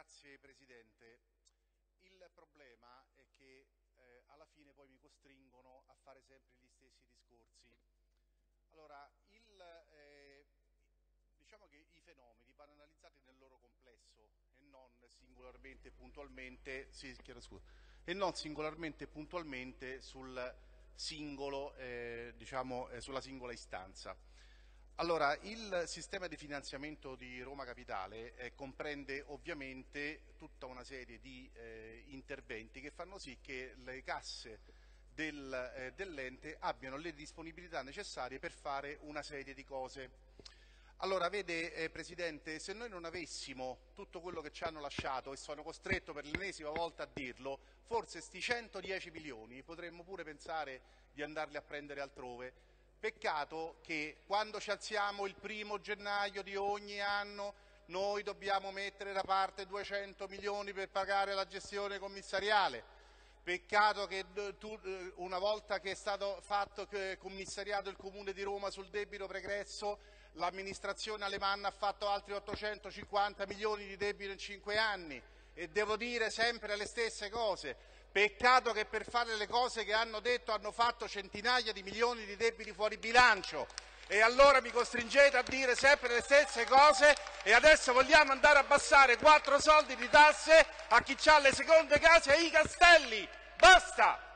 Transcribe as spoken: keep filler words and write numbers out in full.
Grazie Presidente. Il problema è che eh, alla fine poi mi costringono a fare sempre gli stessi discorsi. Allora, il, eh, diciamo che i fenomeni vanno analizzati nel loro complesso e non singolarmente e puntualmente, sì, chiedo scusa, e non singolarmente e puntualmente sul singolo, eh, diciamo, eh, sulla singola istanza. Allora, il sistema di finanziamento di Roma Capitale eh, comprende ovviamente tutta una serie di eh, interventi che fanno sì che le casse del, eh, dell'ente abbiano le disponibilità necessarie per fare una serie di cose. Allora, vede eh, Presidente, se noi non avessimo tutto quello che ci hanno lasciato, e sono costretto per l'ennesima volta a dirlo, forse sti centodieci milioni potremmo pure pensare di andarli a prendere altrove. Peccato che quando ci alziamo il primo gennaio di ogni anno noi dobbiamo mettere da parte duecento milioni per pagare la gestione commissariale. Peccato che tu, una volta che è stato fatto commissariato il Comune di Roma sul debito pregresso, l'amministrazione alemanna ha fatto altri ottocentocinquanta milioni di debito in cinque anni. E devo dire sempre le stesse cose. Peccato che per fare le cose che hanno detto hanno fatto centinaia di milioni di debiti fuori bilancio. E allora mi costringete a dire sempre le stesse cose e adesso vogliamo andare a abbassare quattro soldi di tasse a chi ha le seconde case e i castelli. Basta!